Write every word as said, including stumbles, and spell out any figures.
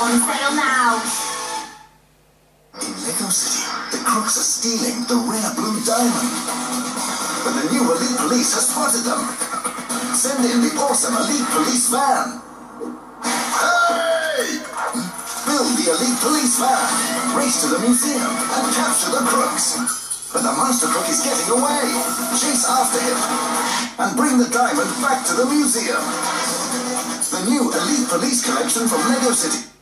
On sale now. In Lego City, the crooks are stealing the rare blue diamond. But the new Elite Police has spotted them. Send in the awesome Elite Police van. Hey! Build the Elite Police van. Race to the museum and capture the crooks. But the monster crook is getting away. Chase after him and bring the diamond back to the museum. The new Elite Police collection from Lego City.